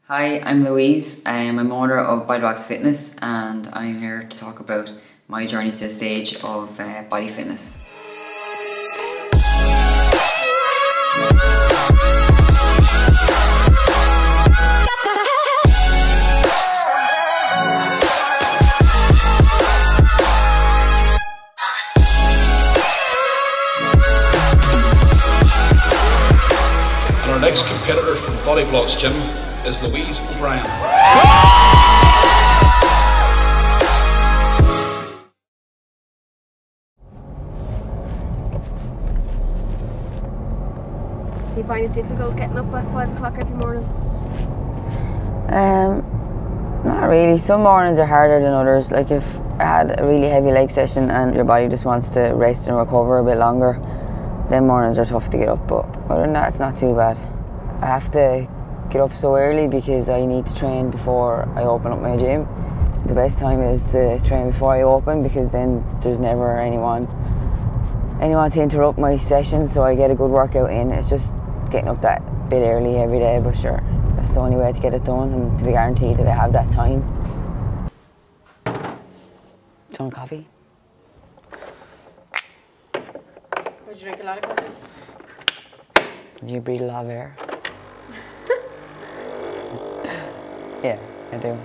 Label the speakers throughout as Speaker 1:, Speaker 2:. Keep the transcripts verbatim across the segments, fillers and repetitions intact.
Speaker 1: Hi, I'm Louise. I'm a owner of Bodybox Fitness and I'm here to talk about my journey to the stage of uh, body fitness.
Speaker 2: And our next competitor from Bodybox Gym is Louise O'Brien.
Speaker 3: Do you find it difficult getting up at five o'clock every morning?
Speaker 4: Um, not really. Some mornings are harder than others. Like if I had a really heavy leg session and your body just wants to rest and recover a bit longer, then mornings are tough to get up, but other than that, it's not too bad. I have to get up so early because I need to train before I open up my gym. The best time is to train before I open because then there's never anyone anyone to interrupt my sessions, so I get a good workout in. It's just getting up that bit early every day, but sure, that's the only way to get it done and to be guaranteed that I have that time. Do you want coffee?
Speaker 3: Would you drink a lot of coffee?
Speaker 4: Do you breathe a lot of air? Yeah, I do.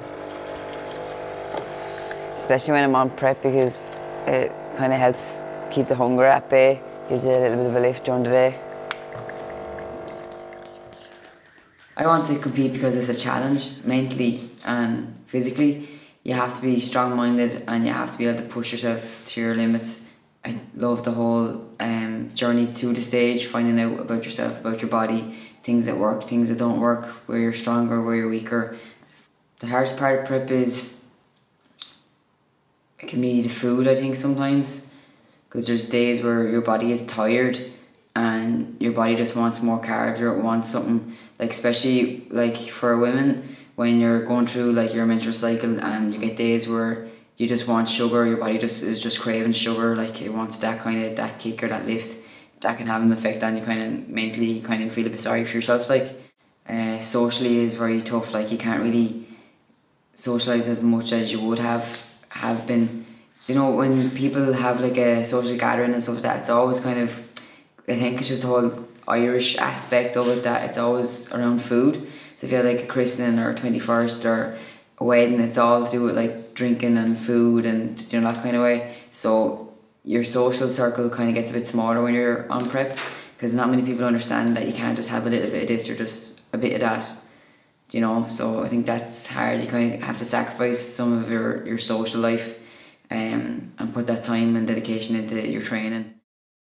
Speaker 4: Especially when I'm on prep because it kind of helps keep the hunger at bay, gives you a little bit of a lift during the day.
Speaker 1: I want to compete because it's a challenge, mentally and physically. You have to be strong-minded and you have to be able to push yourself to your limits. I love the whole um, journey to the stage, finding out about yourself, about your body, things that work, things that don't work, where you're stronger, where you're weaker. The hardest part of prep is, it can be the food, I think, sometimes, because there's days where your body is tired and your body just wants more carbs, or it wants something, like especially like for women, when you're going through like your menstrual cycle and you get days where you just want sugar, your body just is just craving sugar, like it wants that kind of, that kick or that lift. That can have an effect on you kind of mentally, you kind of feel a bit sorry for yourself. Like uh, socially is very tough, like you can't really socialise as much as you would have have been. You know, when people have like a social gathering and stuff like that, it's always kind of, I think it's just the whole Irish aspect of it, that it's always around food. So if you have like a christening or a twenty-first or a wedding, it's all to do with like drinking and food and, you know, that kind of way. So your social circle kind of gets a bit smaller when you're on prep, because not many people understand that you can't just have a little bit of this or just a bit of that, you know. So I think that's hard. You kind of have to sacrifice some of your, your social life um, and put that time and dedication into your training.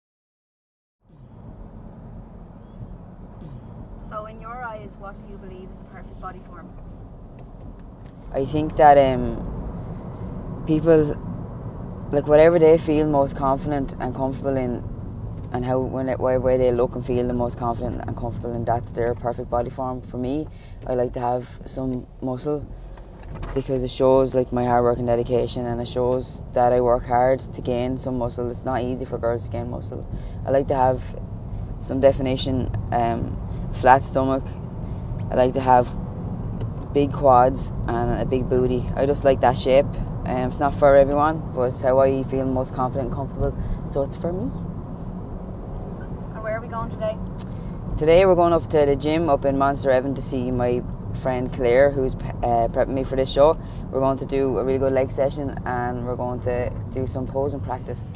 Speaker 3: So in your eyes, what do you believe is the perfect body form?
Speaker 4: I think that um, people, like whatever they feel most confident and comfortable in, and how when it, where they look and feel the most confident and comfortable in, that's their perfect body form. For me, I like to have some muscle because it shows like my hard work and dedication, and it shows that I work hard to gain some muscle. It's not easy for girls to gain muscle. I like to have some definition, um, flat stomach. I like to have big quads and a big booty. I just like that shape. Um, it's not for everyone, but it's how I feel most confident and comfortable, so it's for me.
Speaker 3: And where are we going today?
Speaker 4: Today we're going up to the gym up in Monster Evan to see my friend Claire, who's uh, prepping me for this show. We're going to do a really good leg session and we're going to do some posing practice.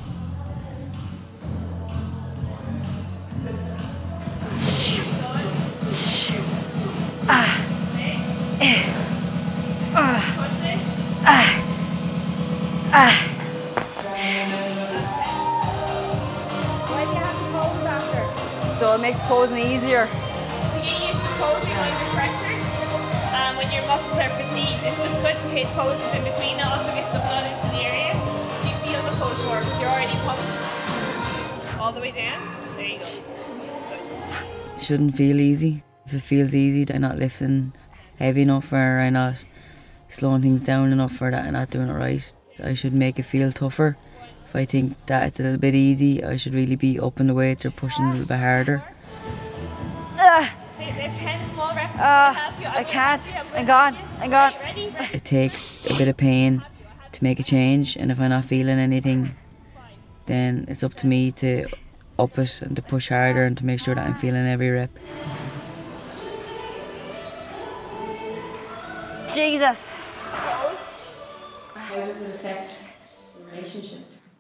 Speaker 4: Ah. Eh. Ah. Ah. Ah.
Speaker 3: Why do you have to pose after?
Speaker 4: So it makes posing easier.
Speaker 5: You get used to posing under pressure, and when your muscles are fatigued, it's just good to hit poses in between. It also gets the blood into the area. You feel the pose more because you're already pumped all the way down. There you go.
Speaker 1: It shouldn't feel easy. If it feels easy, I'm not lifting heavy enough, or I'm not slowing things down enough, or that I'm not doing it right. I should make it feel tougher. If I think that it's a little bit easy, I should really be upping the weights or pushing a little bit harder.
Speaker 5: Uh. ten small reps
Speaker 4: Uh, I can't. I'm gone. I'm gone. It takes a bit of pain to make a change, and if I'm not feeling anything, then it's up to me to up it and to push harder and to make sure that I'm feeling every rep. Jesus.
Speaker 1: How does it affect the relationship?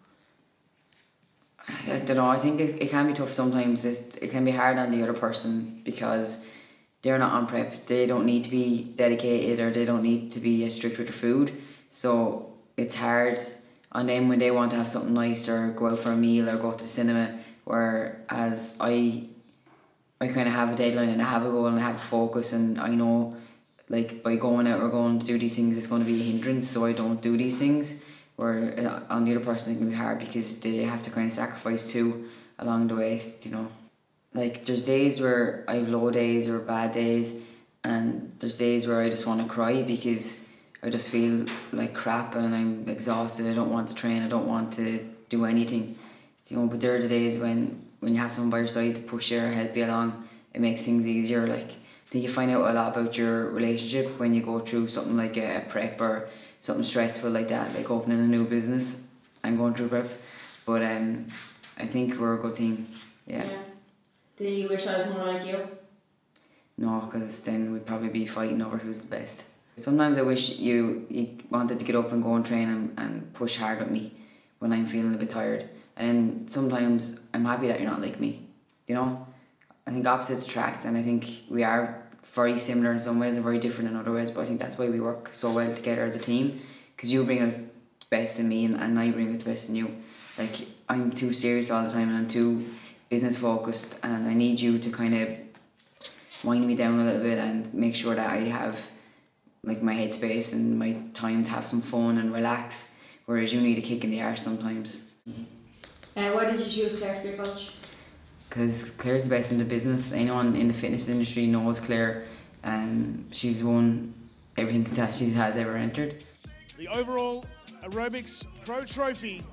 Speaker 1: I don't know, I think it, it can be tough sometimes. It, it can be hard on the other person because they're not on prep. They don't need to be dedicated, or they don't need to be strict with their food. So it's hard on them when they want to have something nice or go out for a meal or go to the cinema, whereas I I kind of have a deadline and I have a goal and I have a focus, and I know like by going out or going to do these things it's going to be a hindrance, so I don't do these things. Where on the other person it can be hard because they have to kind of sacrifice too along the way, you know. Like there's days where I have low days or bad days, and there's days where I just want to cry because I just feel like crap and I'm exhausted. I don't want to train, I don't want to do anything, you know. But there are the days when when you have someone by your side to push you or help you along, it makes things easier. Like I think you find out a lot about your relationship when you go through something like a, a prep or something stressful like that, like opening a new business and going through prep. But um, I think we're a good team, yeah.
Speaker 3: yeah. Do you wish I was more like you?
Speaker 1: No, because then we'd probably be fighting over who's the best. Sometimes I wish you, you wanted to get up and go and train and, and push hard with me when I'm feeling a bit tired. And then sometimes I'm happy that you're not like me, you know? I think opposites attract, and I think we are very similar in some ways and very different in other ways, but I think that's why we work so well together as a team, because you bring out the best in me and, and I bring out the best in you. Like I'm too serious all the time and I'm too business focused, and I need you to kind of wind me down a little bit and make sure that I have like my headspace and my time to have some fun and relax, whereas you need a kick in the arse sometimes.
Speaker 3: Uh, why did you choose Claire to be a coach?
Speaker 1: Because Claire's the best in the business. Anyone in the fitness industry knows Claire, and she's won everything that she has ever entered.
Speaker 6: The overall aerobics pro trophy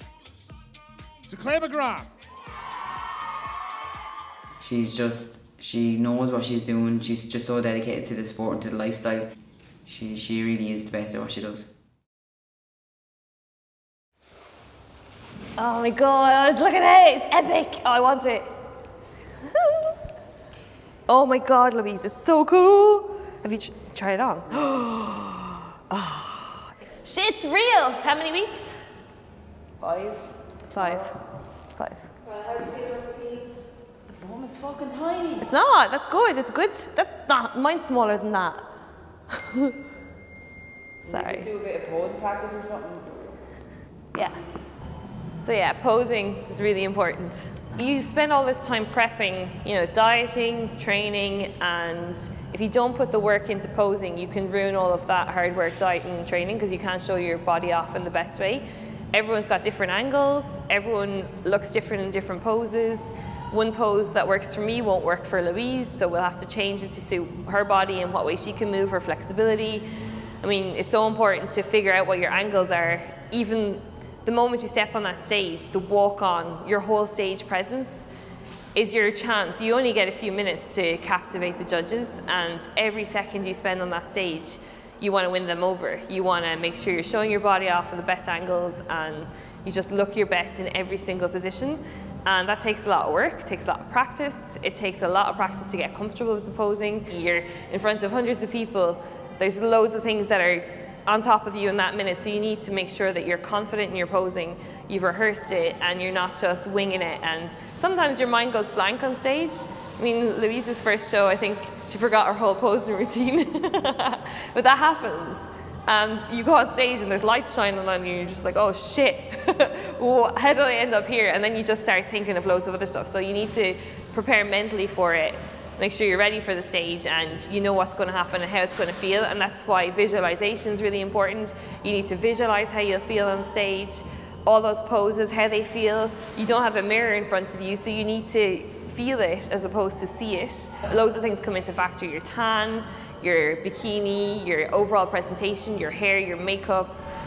Speaker 6: to Claire McGrath.
Speaker 1: She's just, she knows what she's doing. She's just so dedicated to the sport and to the lifestyle. She, she really is the best at what she does.
Speaker 5: Oh my god, look at it, it's epic. Oh, I want it. Oh my god, Louise, it's so cool. Have you tr tried it on? Oh. Shit's real. How many weeks?
Speaker 4: Five.
Speaker 5: Five. Five.
Speaker 3: Well, how do you feel about being?
Speaker 4: The bum is fucking tiny.
Speaker 5: It's not, that's good, it's good. That's not, mine's smaller than that. Sorry.
Speaker 4: Just do a bit of pose practice or something.
Speaker 5: Yeah. So yeah, posing is really important. You spend all this time prepping, you know, dieting, training, and if you don't put the work into posing, you can ruin all of that hard work, dieting and training, because you can't show your body off in the best way. Everyone's got different angles, everyone looks different in different poses. One pose that works for me won't work for Louise, so we'll have to change it to suit her body and what way she can move, her flexibility. I mean, it's so important to figure out what your angles are. Even the moment you step on that stage, the walk on, your whole stage presence is your chance. You only get a few minutes to captivate the judges, and every second you spend on that stage, you want to win them over. You want to make sure you're showing your body off at the best angles, and you just look your best in every single position. And that takes a lot of work, it takes a lot of practice. It takes a lot of practice to get comfortable with the posing. You're in front of hundreds of people. There's loads of things that are on top of you in that minute, so you need to make sure that you're confident in your posing, you've rehearsed it, and you're not just winging it. And sometimes your mind goes blank on stage. I mean, Louise's first show, I think she forgot her whole posing routine. But that happens. And you go on stage and there's lights shining on you, and you're just like, oh shit, how did I end up here? And then you just start thinking of loads of other stuff. So you need to prepare mentally for it. Make sure you're ready for the stage and you know what's going to happen and how it's going to feel, and that's why visualization is really important. You need to visualize how you'll feel on stage, all those poses, how they feel. You don't have a mirror in front of you, so you need to feel it as opposed to see it. Loads of things come into factor: your tan, your bikini, your overall presentation, your hair, your makeup.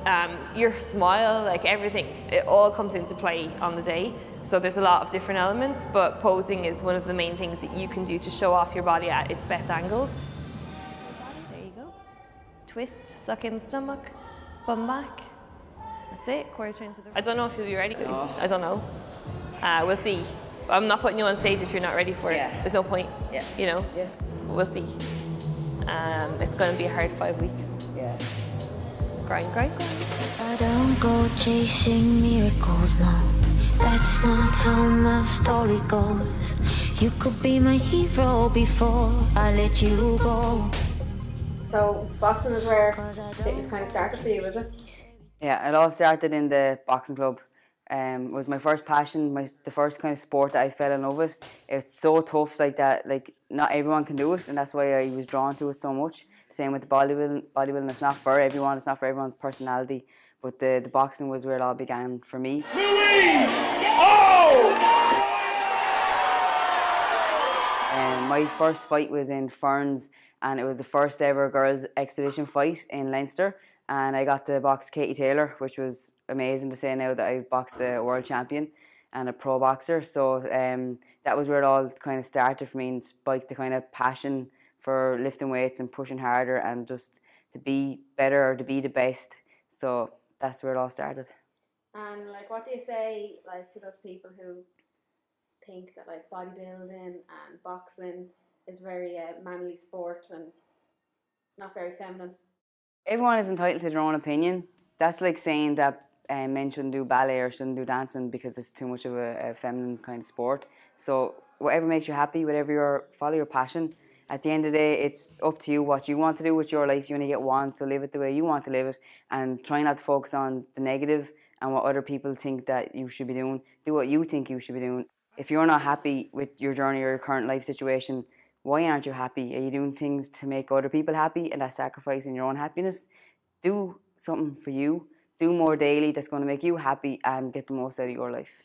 Speaker 5: um, your smile, like everything, it all comes into play on the day. So there's a lot of different elements, but posing is one of the main things that you can do to show off your body at its best angles. There you go. Twist, suck in the stomach, bum back. That's it, quarter turn to the right. I don't know if you'll be ready, no. I don't know. Uh, we'll see. I'm not putting you on stage if you're not ready for it. Yeah. There's no point, yeah. you know? Yeah. We'll see. Um, it's going to be a hard five weeks.
Speaker 4: Yeah.
Speaker 5: Grind, grind, grind.
Speaker 7: I don't go chasing miracles, no. That's not how my story goes. You could be my hero before I let you go.
Speaker 3: So boxing is where fitness kind of started for you, was it?
Speaker 4: Yeah, it all started in the boxing club. Um, it was my first passion, my the first kind of sport that I fell in love with. It's so tough like that, like not everyone can do it, and that's why I was drawn to it so much. Same with the bodybuilding, bodybuilding, it's not for everyone, it's not for everyone's personality, but the, the boxing was where it all began for me.
Speaker 6: Louise! Oh!
Speaker 4: Um, my first fight was in Ferns, and it was the first ever girls expedition fight in Leinster, and I got to box Katie Taylor, which was amazing to say now that I boxed a world champion and a pro boxer. So um, that was where it all kind of started for me, and spiked the kind of passion for lifting weights and pushing harder and just to be better or to be the best. So that's where it all started.
Speaker 3: And like, what do you say like to those people who think that like bodybuilding and boxing is very uh, manly sport and it's not very feminine?
Speaker 4: Everyone is entitled to their own opinion. That's like saying that uh, men shouldn't do ballet or shouldn't do dancing because it's too much of a, a feminine kind of sport. So whatever makes you happy, whatever your follow your passion. At the end of the day, it's up to you what you want to do with your life. You only get one, so live it the way you want to live it, and try not to focus on the negative and what other people think that you should be doing. Do what you think you should be doing. If you're not happy with your journey or your current life situation, why aren't you happy? Are you doing things to make other people happy and that's sacrificing your own happiness? Do something for you. Do more daily that's going to make you happy and get the most out of your life.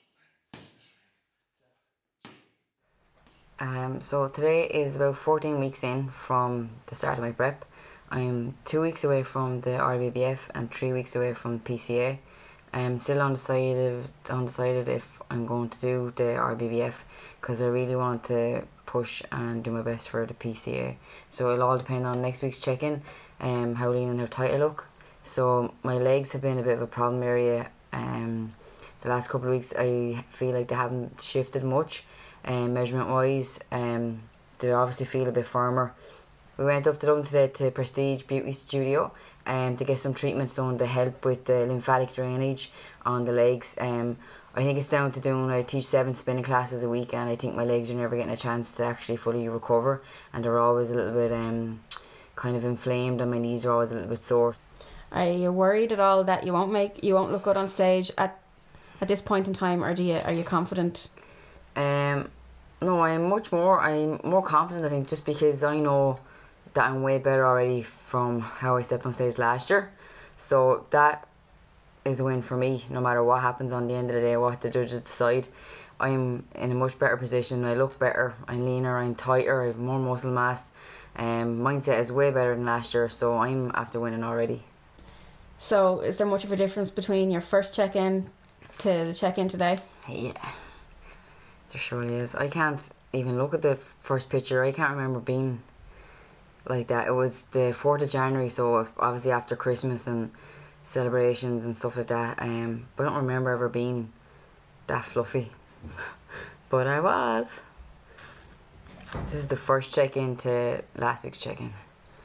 Speaker 4: Um, so today is about fourteen weeks in from the start of my prep. I'm two weeks away from the R I B B F and three weeks away from P C A. I'm still undecided, undecided if I'm going to do the R I B B F because I really want to push and do my best for the P C A. So it'll all depend on next week's check-in, um, how lean and how tight I look. So my legs have been a bit of a problem area. Um, the last couple of weeks I feel like they haven't shifted much. Um, measurement wise, um, they obviously feel a bit firmer. We went up to Dublin today to Prestige Beauty Studio um, to get some treatments done to help with the lymphatic drainage on the legs. Um, I think it's down to doing, I teach seven spinning classes a week, and I think my legs are never getting a chance to actually fully recover, and they're always a little bit um, kind of inflamed, and my knees are always a little bit sore.
Speaker 8: Are you worried at all that you won't make, you won't look good on stage at at this point in time, or do you, are you confident?
Speaker 4: Um, no, I'm much more, I'm more confident I think, just because I know that I'm way better already from how I stepped on stage last year. So that is a win for me, no matter what happens on the end of the day, what the judges decide. I'm in a much better position, I look better, I'm leaner, I'm tighter, I have more muscle mass. Um, mindset is way better than last year, so I'm after winning already.
Speaker 8: So is there much of a difference between your first check-in to the check-in today?
Speaker 4: Yeah. There surely is. I can't even look at the first picture. I can't remember being like that. It was the fourth of January, so obviously after Christmas and celebrations and stuff like that. Um, but I don't remember ever being that fluffy. But I was. This is the first check-in to last week's check-in.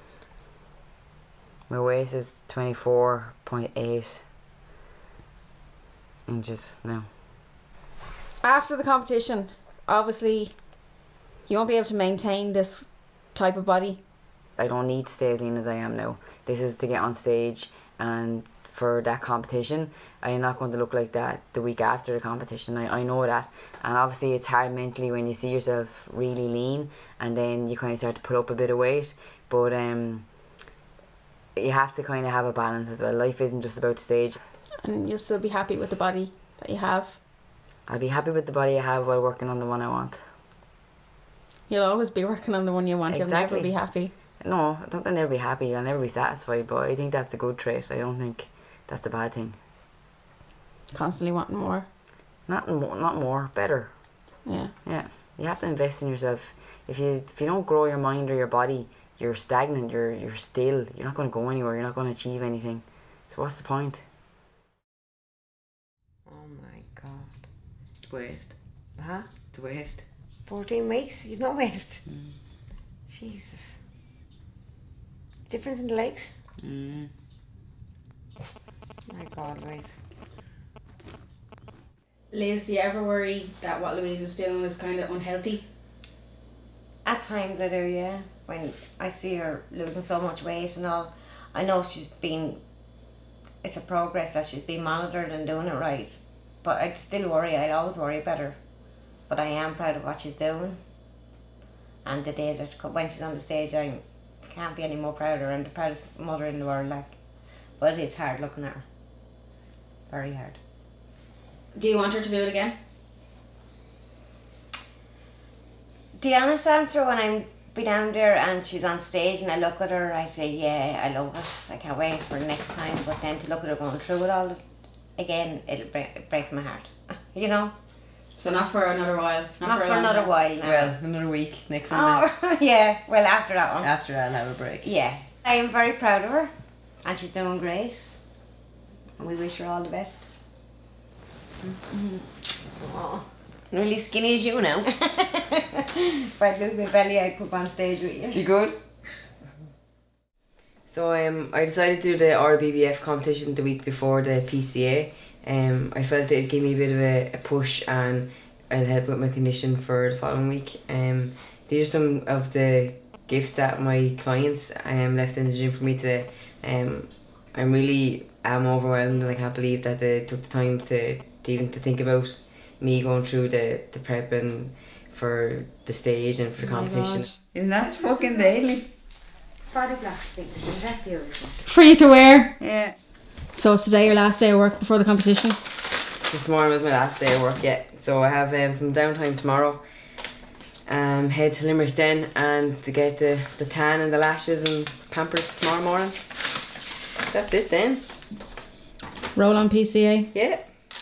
Speaker 4: My waist is twenty-four point eight inches now.
Speaker 8: After the competition, obviously you won't be able to maintain this type of body.
Speaker 4: I don't need to stay as lean as I am now. This is to get on stage, and for that competition I'm not going to look like that the week after the competition. I, I know that, and obviously it's hard mentally when you see yourself really lean and then you kind of start to put up a bit of weight, but um, you have to kind of have a balance as well. Life isn't just about stage.
Speaker 8: And you'll still be happy with the body that you have?
Speaker 4: I'll be happy with the body I have while working on the one I want.
Speaker 8: You'll always be working on the one you want.
Speaker 4: Exactly.
Speaker 8: You'll never be happy.
Speaker 4: No, I don't think I'll never be happy. I'll never be satisfied, but I think that's a good trait. I don't think that's a bad thing.
Speaker 8: Constantly wanting more.
Speaker 4: Not more, not more, better.
Speaker 8: Yeah.
Speaker 4: Yeah. You have to invest in yourself. If you if you don't grow your mind or your body, you're stagnant. You're you're still. You're not going to go anywhere. You're not going to achieve anything. So what's the point?
Speaker 9: Oh my God.
Speaker 4: Waste.
Speaker 9: Huh?
Speaker 4: To waste.
Speaker 9: fourteen weeks? You've no waste.
Speaker 4: Mm.
Speaker 9: Jesus. Difference in the legs?
Speaker 4: Mm.
Speaker 9: My God, Louise.
Speaker 8: Liz, do you ever worry that what Louise is doing is kind of unhealthy?
Speaker 9: At times I do, yeah. When I see her losing so much weight and all, I know she's been, it's a progress that she's been monitored and doing it right. But I still worry, I always worry about her. But I am proud of what she's doing. And the day that, when she's on the stage, I can't be any more prouder. I'm the proudest mother in the world, like. But it is hard looking at her. Very hard.
Speaker 8: Do you want her to do it again?
Speaker 9: The honest answer, when I'm be down there and she's on stage and I look at her, I say, yeah, I love it. I can't wait for the next time. But then to look at her going through it all again, it'll break, it breaks my heart. You know?
Speaker 8: So not for another while. Not,
Speaker 9: Not
Speaker 8: for,
Speaker 9: for,
Speaker 8: a
Speaker 9: another
Speaker 8: time.
Speaker 9: while now.
Speaker 4: Well, another week next Sunday.
Speaker 9: Oh, yeah. Well, after that one.
Speaker 4: After I'll have a break.
Speaker 9: Yeah. I am very proud of her. And she's doing great. And we wish her all the best. Mm-hmm. Oh, really skinny as you now. If I'd lose my belly, I'd come up on stage with you.
Speaker 4: You good? So um, I decided to do the R I B B F competition the week before the P C A. Um, I felt it'd give me a bit of a, a push and it'll help with my condition for the following week. Um, these are some of the gifts that my clients um, left in the gym for me today. Um, I'm really am overwhelmed and I can't believe that they took the time to, to even to think about me going through the, the prepping for the stage and for the
Speaker 8: Oh
Speaker 4: competition.
Speaker 1: Isn't that fucking daily?
Speaker 9: Body block fitness, isn't that beautiful?
Speaker 8: For you to wear.
Speaker 1: Yeah.
Speaker 8: So it's today your last day of work before the competition?
Speaker 4: This morning was my last day of work yet, so I have um, some downtime tomorrow. Um, head to Limerick then and to get the, the tan and the lashes and pampered tomorrow morning. That's it then.
Speaker 8: Roll on P C A.
Speaker 4: Yeah.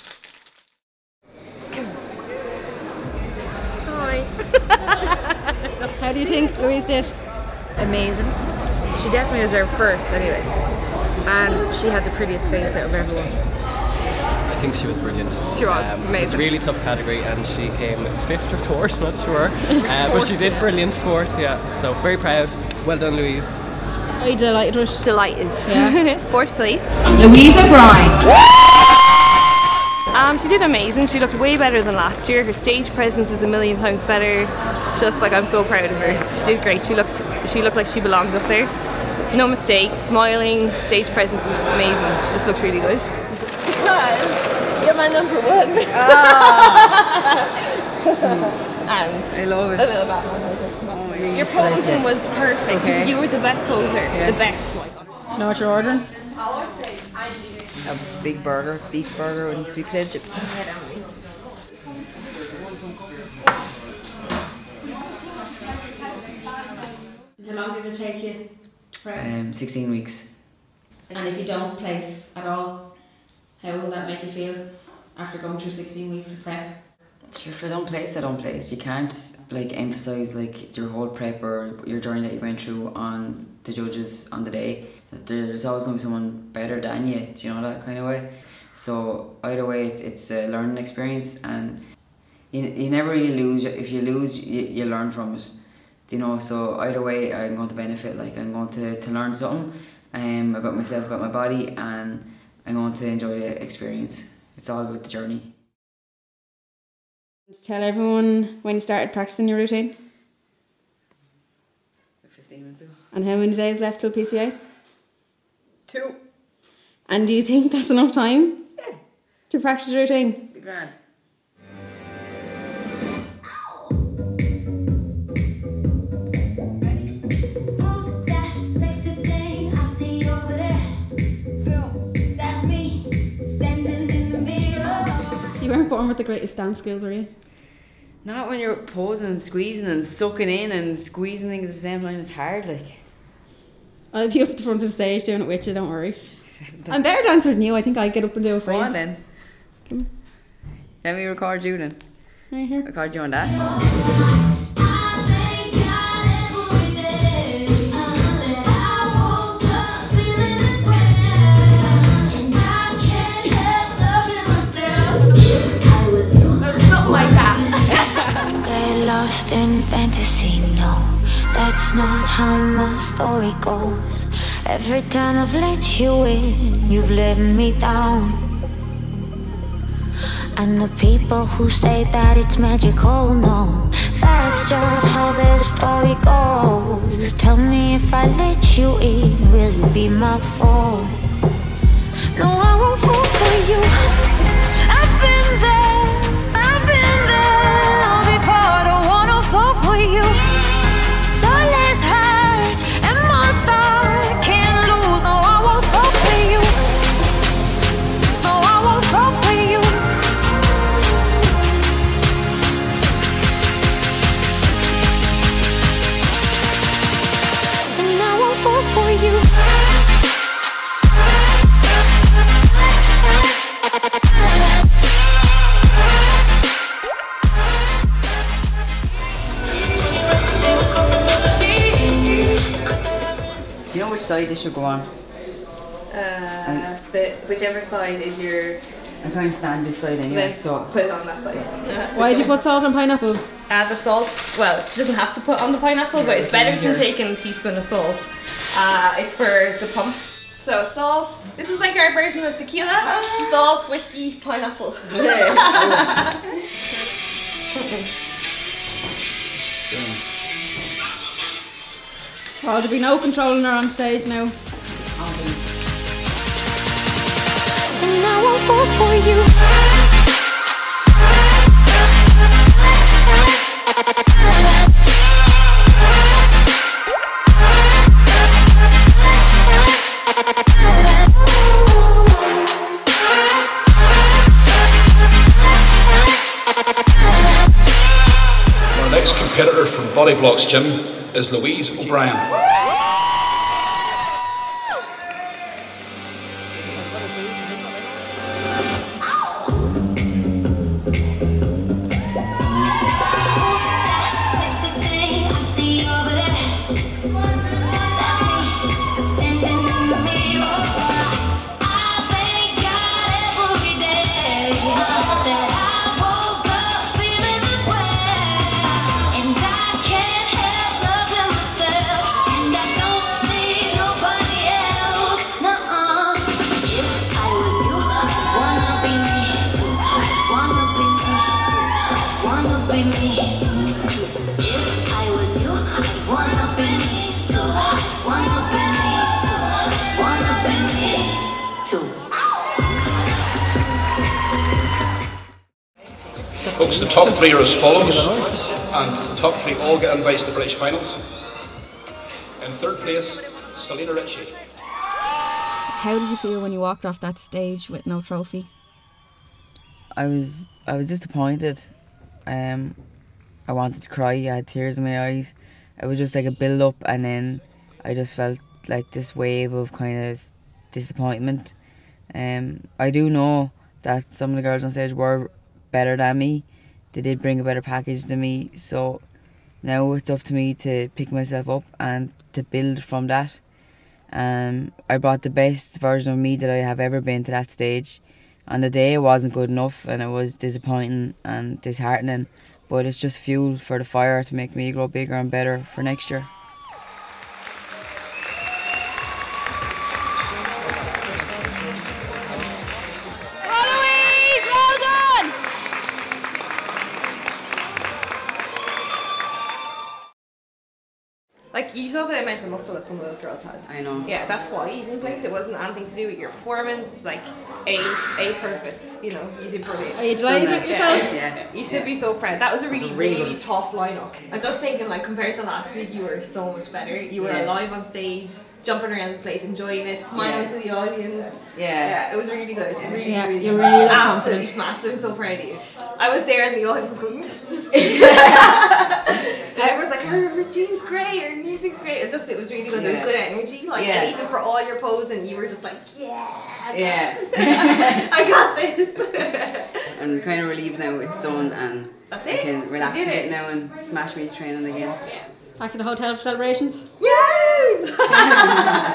Speaker 8: How do you think Louise did?
Speaker 10: Amazing. She definitely deserved first anyway. And she had the prettiest face out of everyone.
Speaker 11: I think she was brilliant.
Speaker 10: She was
Speaker 11: um,
Speaker 10: amazing.
Speaker 11: It was a really tough category and she came fifth or fourth, not sure. Uh, but she did brilliant, fourth, yeah. So very proud. Well done, Louise.
Speaker 8: Are you delighted with?
Speaker 12: Delighted.
Speaker 8: Yeah.
Speaker 12: Fourth place.
Speaker 8: Louise O'Brien.
Speaker 12: Um, she did amazing. She looked way better than last year. Her stage presence is a million times better. Just like, I'm so proud of her. She did great. She looked, she looked like she belonged up there. No mistakes, smiling. Stage presence was amazing. She just looked really good. Because you're my number one. Ah. And
Speaker 4: I love it.
Speaker 12: a little bit. Oh, your posing was perfect.
Speaker 4: Okay.
Speaker 12: You were the best poser.
Speaker 4: Yeah.
Speaker 12: The best. Oh my God.
Speaker 8: Do you know what you're ordering?
Speaker 4: A big burger, beef burger and sweet potato chips.
Speaker 8: How long did it take you?
Speaker 1: Um, sixteen weeks.
Speaker 8: And if you don't place at all, how will that make you feel after going through sixteen weeks of prep?
Speaker 1: Sure, if I don't place, I don't place. You can't like emphasize like your whole prep or your journey that you went through on the judges on the day. That there's always going to be someone better than you. Do you know that kind of way? So either way, it's, it's a learning experience, and you you never really lose. If you lose, you, you learn from it. Do you know? So either way, I'm going to benefit. Like I'm going to, to learn something um about myself, about my body, and I'm going to enjoy the experience. It's all about the journey.
Speaker 8: Tell everyone when you started practicing your routine.
Speaker 4: fifteen minutes ago.
Speaker 8: And how many days left till P C A?
Speaker 4: Two.
Speaker 8: And do you think that's enough time?
Speaker 4: Yeah.
Speaker 8: To practice your routine?
Speaker 4: Be grand.
Speaker 8: You weren't born with the greatest dance skills, were you?
Speaker 4: Not when you're posing and squeezing and sucking in and squeezing things at the same time. It's hard, like.
Speaker 8: I'll be up the front of the stage doing it with you, don't worry. I'm better dancer than you. I think I get up and do it for
Speaker 4: Go
Speaker 8: you.
Speaker 4: on then.
Speaker 8: Come
Speaker 4: Let me record you then.
Speaker 8: Right here.
Speaker 4: Record you on that.
Speaker 5: Something like that.
Speaker 7: Get lost in fantasy, no, that's not how my story goes. Every time I've let you in, you've let me down. And the people who say that it's magical, no, that's just how their story goes. Tell me if I let you in, will you be my foe? No, I won't fall for you. I've been there, I've been there before. Don't wanna fall for you. So let's hide and my thought can't lose. No, I won't fall for you. No, I won't fall for you. And I won't fall for you.
Speaker 4: Do you know which side this should go on?
Speaker 12: Uh, the, whichever side is your.
Speaker 4: I can't stand this side anyway,
Speaker 12: Then
Speaker 4: so.
Speaker 12: put it on that side.
Speaker 8: Why did you put salt on pineapple?
Speaker 12: Uh, the salt, well, she doesn't have to put on the pineapple, but it's better than taking a teaspoon of salt. Uh, it's for the pump. So salt, this is like our version of tequila. Salt, whiskey, pineapple.
Speaker 8: Oh, there'll be no controlling her on stage now.
Speaker 7: And I won't fall for you.
Speaker 2: Our next competitor from Body Blocks Gym is Louise O'Brien. Folks, the top three are as follows, and the top three all get invited to the British finals. In third place, Selena Ritchie.
Speaker 8: How did you feel when you walked off that stage with no trophy?
Speaker 4: I was I was disappointed. Um, I wanted to cry. I had tears in my eyes. It was just like a build up, and then I just felt like this wave of kind of disappointment. Um, I do know that some of the girls on stage were better than me. They did bring a better package than me. So now it's up to me to pick myself up and to build from that. Um, I brought the best version of me that I have ever been to that stage. On the day it wasn't good enough and it was disappointing and disheartening, but it's just fuel for the fire to make me grow bigger and better for next year.
Speaker 12: Like, you saw the amount of muscle that some of those girls had.
Speaker 4: I know.
Speaker 12: Yeah, that's why you didn't place. It wasn't anything to do with your performance. Like, A, A perfect. You know, you did brilliant.
Speaker 8: Are you delighted with yourself?
Speaker 12: Yeah.
Speaker 4: Yeah.
Speaker 12: You should be so proud. That was a really,
Speaker 4: was really
Speaker 12: really
Speaker 4: good.
Speaker 12: tough lineup. I'm just thinking, like, compared to last week, you were so much better. You were
Speaker 4: Yeah.
Speaker 12: alive on stage, jumping around the place, enjoying it, smiling
Speaker 4: Yeah.
Speaker 12: to the audience.
Speaker 4: Yeah.
Speaker 12: Yeah, it was really good. Really,
Speaker 8: Yeah,
Speaker 12: really
Speaker 8: you
Speaker 12: good.
Speaker 8: really look
Speaker 12: absolutely
Speaker 8: confident.
Speaker 12: smashed. I'm so proud of you. I was there in the audience going, And everyone's like, her routine's great, her music's great. It's just, it was really good. There was
Speaker 4: Yeah.
Speaker 12: good energy. Like,
Speaker 4: Yeah.
Speaker 12: and even for all your posing, you were just like, yeah,
Speaker 4: Yeah.
Speaker 12: I got this.
Speaker 4: I'm kind of relieved now it's done and
Speaker 12: That's
Speaker 4: I
Speaker 12: it.
Speaker 4: can relax a
Speaker 12: You did
Speaker 4: bit
Speaker 12: it.
Speaker 4: now and smash me training again.
Speaker 12: Yeah.
Speaker 8: Back in the hotel for celebrations?
Speaker 12: Yay!